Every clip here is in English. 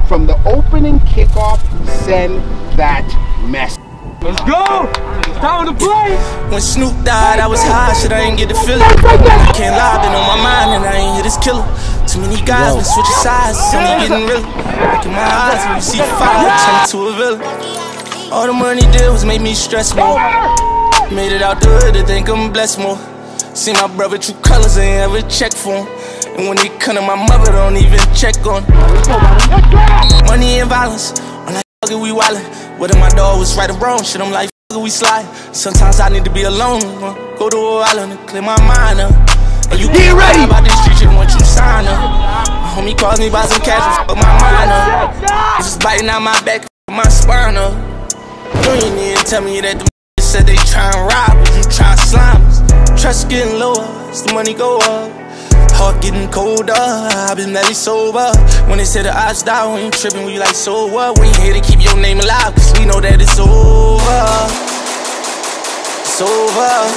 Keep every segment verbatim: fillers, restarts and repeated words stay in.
from the opening kickoff, send that message. Let's go! It's time to play! When Snoop died, I was high, shit, I ain't get the feeling. Can't lie, been on my mind, and I ain't hear this killer. Too many guys been switching sides, some ain't getting real. Look in my eyes, when you see fire, turn to a villain. All the money did was make me stress more. Made it out the hood to think I'm blessed more. See my brother true colors, ain't ever check for him. And when they come to my mother, don't even check on. Money and violence, I'm like, fuck it, we wildin'. Whether my dog was right or wrong, shit, I'm like, fuck it, we slide. Sometimes I need to be alone, go to a island and clear my mind up. And you get ready about this street shit once you sign up. My homie calls me by some cash, fuck my mind up. Just biting out my back, my spine up. You ain't need to tell me that the said they tryna rob us, you try slime us. Trust getting lower as the money go up. Heart getting colder, I've been barely sober. When they say the odds die, we ain't tripping, we like, so what? We ain't here to keep your name alive, cause we know that it's over. It's over.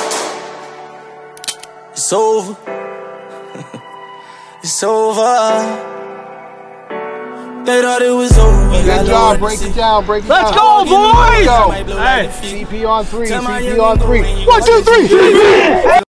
It's over. It's over. They thought it was over. Good job, break it down, break it down. Let's go, boys! Hey, C P on three, C P on three. One, two, three.